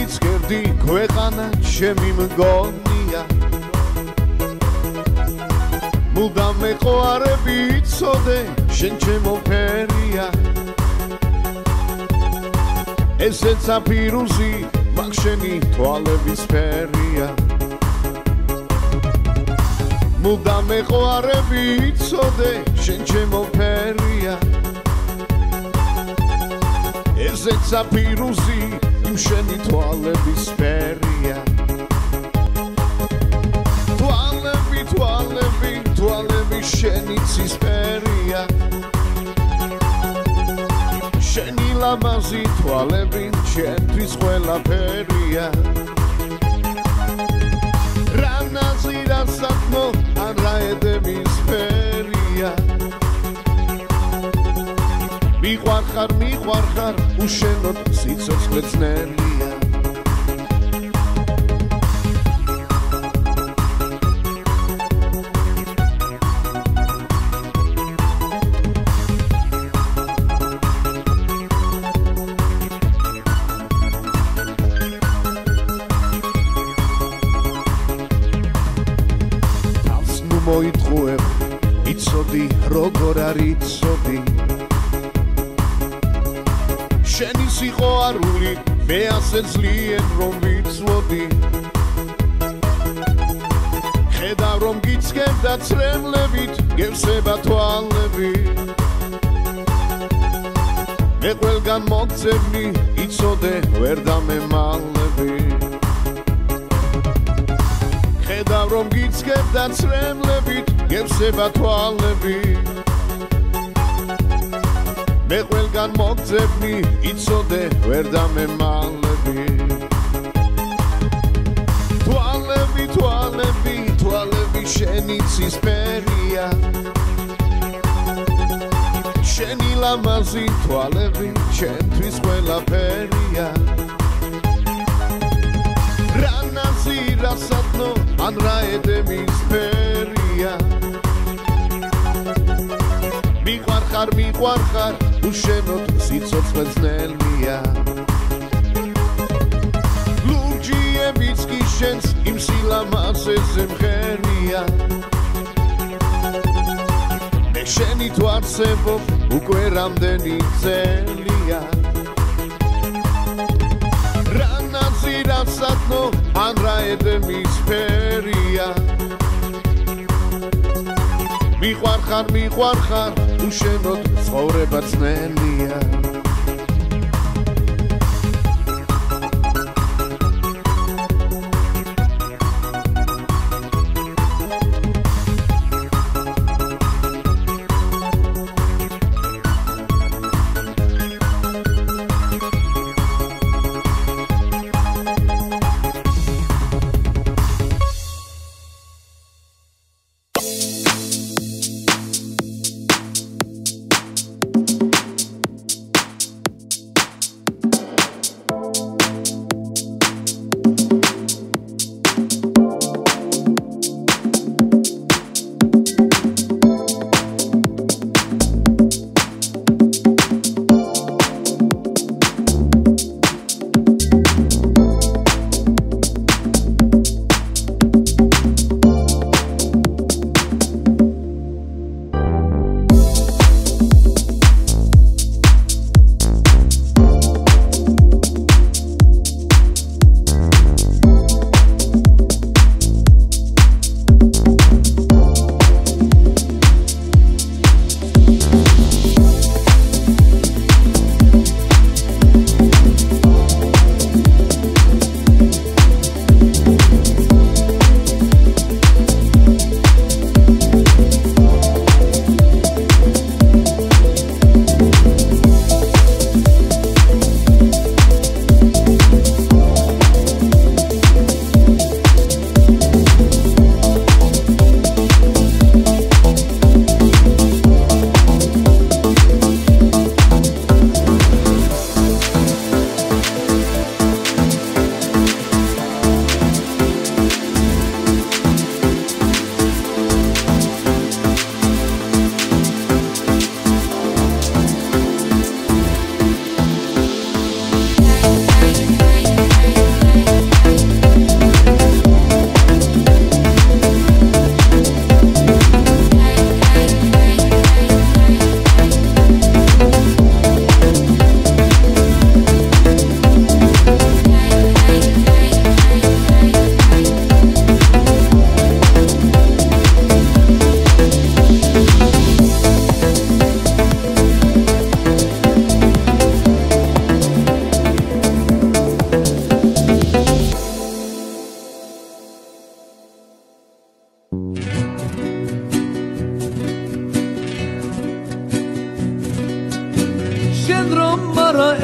მაინც გერდი ქვეყანა ჩემი მგონია მუდამ მეყვარები იცოდე შენ ჩემო ფერია ესეც აფირუზი მაგ შენი თვალების ფერია მუდამ მეყვარები იცოდე შენ ჩემო ფერია ესეც აფირუზი იმ შენი თვალების ფერია თვალები თვალები თვალები შენი ცისფერია შენი ლამაზი თვალები ჩემთვის ყველაფერია რა ნაზი რა სათნო ან რა ედემის ფერია მიყვარხარ უშენოდ სიცოცხლე ძნელია თავს ნუ მოიტყუებ იცოდი როგორ არ იცოდი შენი სიყვარული მე ასე ძლიერს რომ ვიცვოდი ხედავ რომ გიცხებ და ცრემლებით გევსება თვალები მე ყველგან მოგწევნი იცოდე ვერ დამემალები ხედავ რომ გიცხებ და ცრემლებით გევსება თვალები მე ყველგან მოგწევნი იცოდე ვერ დამემალები თვალები თვალები თვალები შენი ცისფერია შენი ლამაზი თვალები ჩემთვის ყველაფერია რა ნაზი რა სათნო ან რა ედემის ფერია მიყვარხარ უშენოდ სიცოცხლე ძნელია ლურჯიებიც კი შენს იმ სილამაზეზე მღერია მე შენით ვარსებობ უკვე რამდენი წელია რა ნაზი რა სათნო ან რა ედემის ფერია მიყვარხარ უშენოდ ცხოვრება ძნელია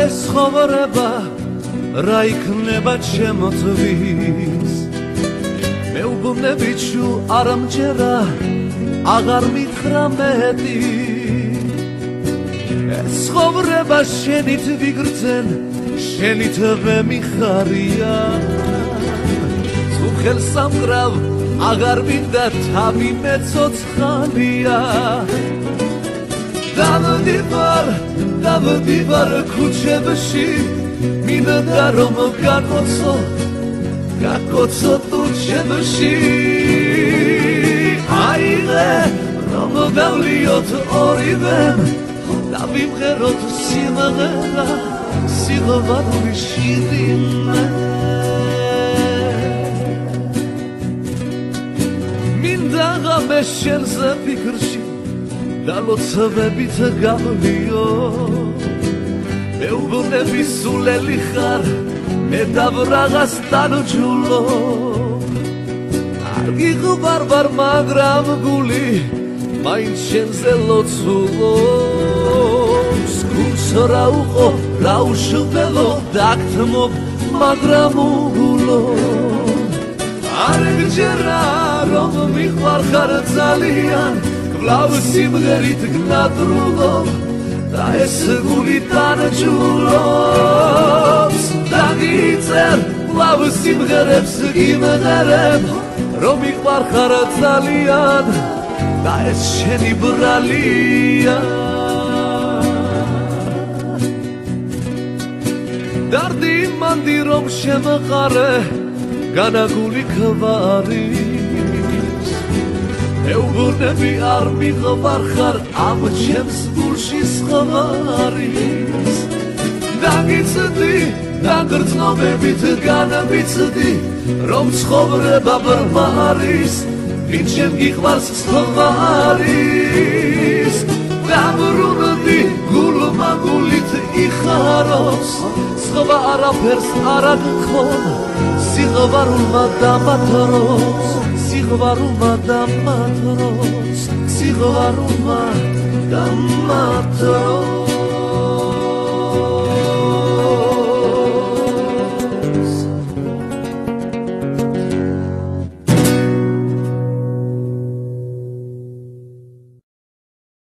ეს ხოვრება რა იქნება ჩემთვის მეუბნები ჩუ არ ამჯერა აღარ მითხრა მეტი ეს ხოვრება შენით ვიგრძენ შენით ვემიხარია ხელ სამკრავ აღარ მინდა თავი მეცოცხალია დავდივარ ქუჩებში მინდა რომ გაკოცო თურჩებში აიღე რომ დავლიოთ ორივემ დავიმღეროთ სიმღერა სიღვარული შირიმე მე შენზე ფიქრში და ლოცვებით გავლიო მეუბნები სულელი ხარ მე დავრაღას დანჯულო არ გიყვარვარ მაგრამ გული მაინც შენზე ლოცულო სკულს რა უყო რა უშველო დაგთმო მაგრამ უგულო არ გჯერა რომ მიყვარ ხარ ძალიან კვლავ სიმღერით გნადრულობ და ეს გული დანჯულობს დაგიწერ კვლავ სიმღერებს გიმღერებ რომ მიყვარ ხარ ძალიან და ეს შენი ბრალია დარდი მანდი რომ შემყარე განაგული ქვარის მეუბნები არ მიყვარ ხარ ამ ჩემს გულში სხვარის დაგიცდი დაგრძნობებით განვიცდი რომ ცხოვრება ბრმა არის ვინ შენ გიყვარს სხვარის დაბრუნდი გულმა გულით იხაროს სხვა არაფერს არ აგხმობ სიღვარულმა დამათროს სიღვარულმა დამათროს სიღვარულმა დამათროს